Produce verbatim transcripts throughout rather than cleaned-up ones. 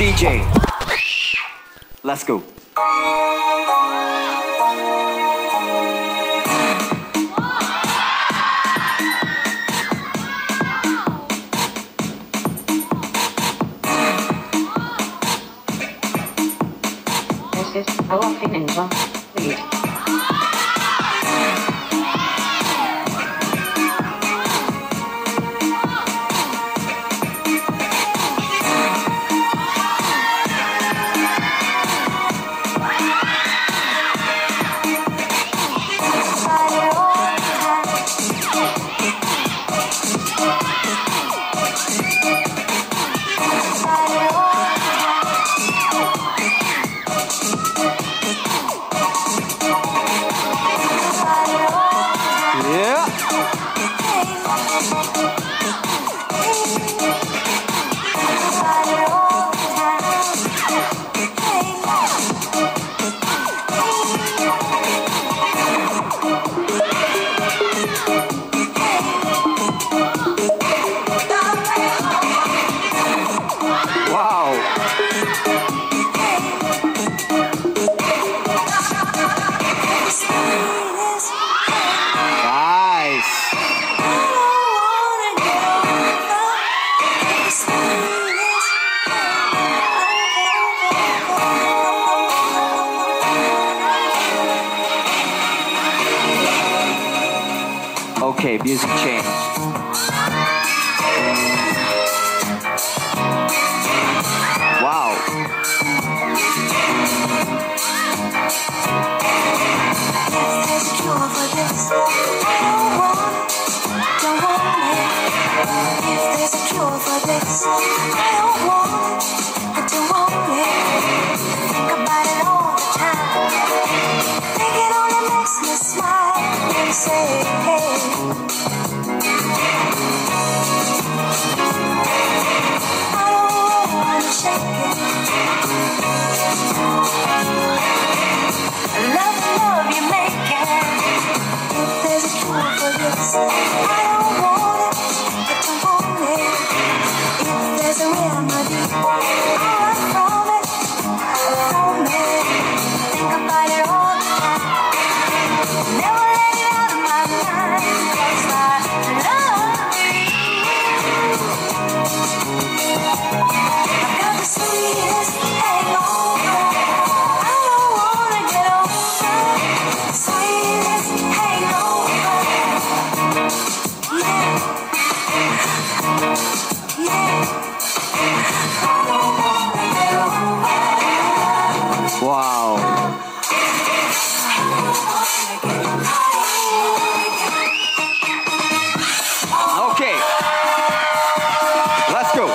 D J. Let's go. This is our Finninja lead. Okay, music change. Wow. There's a cure for this. I don't want it, don't want it. If there's a cure for this, I don't want it, I don't want it. Think about it all the time. Think it only makes me smile and say, hey. I don't wanna shake it. I love the love you make it. If there's a cure for this, I don't want it, I don't want it. If there's a remedy, I'll run from it, from it. Think about it all the time. Never let it out of my mind, 'cause I love you. I've got the sweetest hangover. I don't wanna get over. Sweetest hangover. Yeah. Yeah. I don't wanna get over. Wow. Okay. Let's go.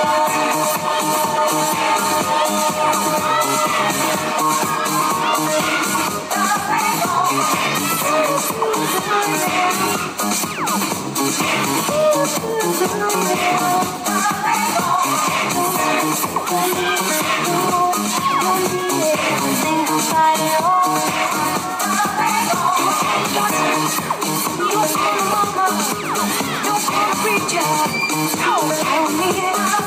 I don't need it.